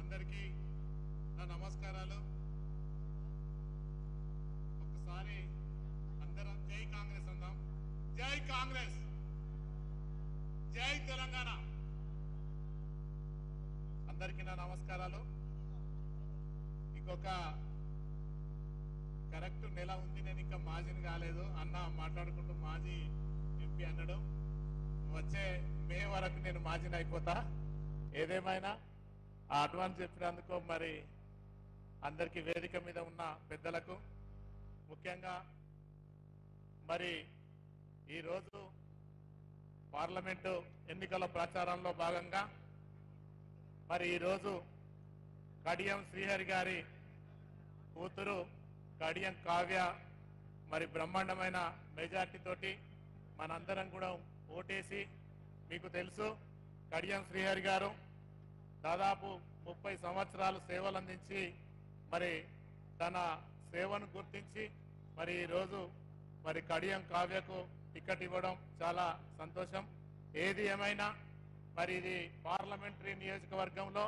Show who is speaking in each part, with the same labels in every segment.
Speaker 1: అందరికీ నా నమస్కారాలు. ఒకసారి అందరం జై కాంగ్రెస్ అందాం. జై కాంగ్రెస్, జై తెలంగాణ. అందరికీ నా నమస్కారాలు. ఇంకొక కరెక్ట్ నెల ఉంది, నేను ఇంకా మాజీని కాలేదు అన్న మాట్లాడుకుంటూ మాజీ ఎంపీ అన్నాడు. వచ్చే మే వరకు నేను మాజీని అయిపోతా. ఏదేమైనా ఆ అడ్వాన్స్ చెప్పినందుకు మరి అందరికీ వేదిక మీద ఉన్న పెద్దలకు ముఖ్యంగా మరి ఈరోజు పార్లమెంటు ఎన్నికల ప్రచారంలో భాగంగా మరి ఈరోజు కడియం శ్రీహరి గారి కూతురు కడియం కావ్య మరి బ్రహ్మాండమైన మెజార్టీ తోటి మనందరం కూడా ఓటేసి, మీకు తెలుసు కడియం శ్రీహరి గారు దాదాపు 30 సంవత్సరాలు సేవలు అందించి మరి తన సేవను గుర్తించి మరి ఈరోజు మరి కడియం కావ్యకు టికెట్ ఇవ్వడం చాలా సంతోషం. ఏది ఏమైనా మరి ఇది పార్లమెంటరీ నియోజకవర్గంలో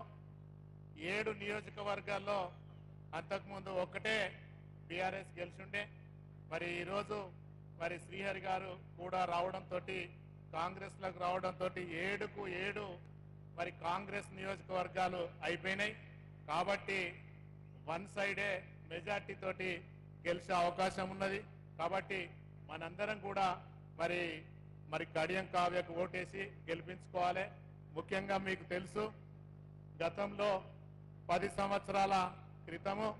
Speaker 1: 7 నియోజకవర్గాల్లో అంతకుముందు ఒక్కటే బీఆర్ఎస్ గెలిచుండే. మరి ఈరోజు మరి శ్రీహరి గారు కూడా రావడంతో కాంగ్రెస్లోకి రావడంతో 7కు 7 మరి కాంగ్రెస్ నియోజకవర్గాలు అయిపోయినాయి. కాబట్టి వన్ సైడే మెజార్టీ తోటి గెలిచే అవకాశం ఉన్నది. కాబట్టి మనందరం కూడా మరి మరి కడియం కావ్యకు ఓటేసి గెలిపించుకోవాలి. ముఖ్యంగా మీకు తెలుసు గతంలో 10 సంవత్సరాల క్రితము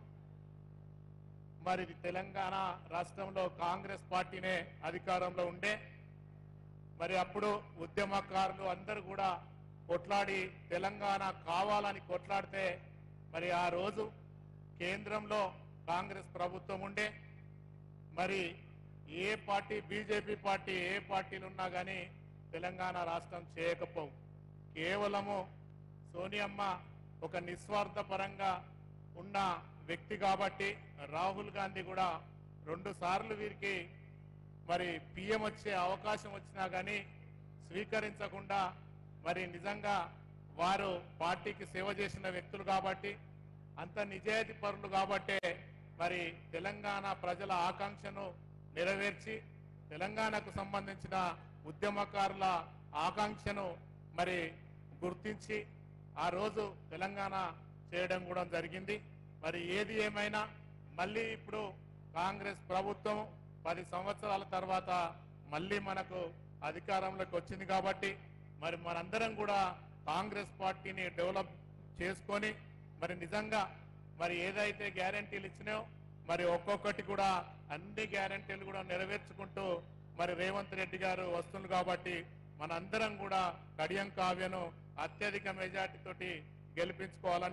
Speaker 1: మరి తెలంగాణ రాష్ట్రంలో కాంగ్రెస్ పార్టీనే అధికారంలో ఉండే. మరి అప్పుడు ఉద్యమకారులు అందరూ కూడా కొట్లాడి తెలంగాణ కావాలని కొట్లాడితే మరి ఆ రోజు కేంద్రంలో కాంగ్రెస్ ప్రభుత్వం ఉండే. మరి ఏ పార్టీ, బీజేపీ పార్టీ, ఏ పార్టీలు ఉన్నా కానీ తెలంగాణ రాష్ట్రం చేయకపోవు. కేవలము సోనియమ్మ ఒక నిస్వార్థపరంగా ఉన్న వ్యక్తి కాబట్టి రాహుల్ గాంధీ కూడా 2 సార్లు వీరికి మరి పిఎం వచ్చే అవకాశం వచ్చినా కానీ స్వీకరించకుండా మరి నిజంగా వారు పార్టీకి సేవ చేసిన వ్యక్తులు కాబట్టి, అంత నిజాయితీ పరులు కాబట్టే మరి తెలంగాణ ప్రజల ఆకాంక్షను నెరవేర్చి తెలంగాణకు సంబంధించిన ఉద్యమకారుల ఆకాంక్షను మరి గుర్తించి ఆ రోజు తెలంగాణ చేయడం కూడా జరిగింది. మరి ఏది ఏమైనా మళ్ళీ ఇప్పుడు కాంగ్రెస్ ప్రభుత్వం 10 సంవత్సరాల తర్వాత మళ్ళీ మనకు అధికారంలోకి వచ్చింది కాబట్టి మరి మనందరం కూడా కాంగ్రెస్ పార్టీని డెవలప్ చేసుకొని మరి నిజంగా మరి ఏదైతే గ్యారంటీలు ఇచ్చినాయో మరి ఒక్కొక్కటి కూడా అన్ని గ్యారంటీలు కూడా నెరవేర్చుకుంటూ మరి రేవంత్ రెడ్డి గారు వస్తున్నారు. కాబట్టి మనందరం కూడా కడియం కావ్యను అత్యధిక మెజార్టీ తోటి గెలిపించుకోవాలని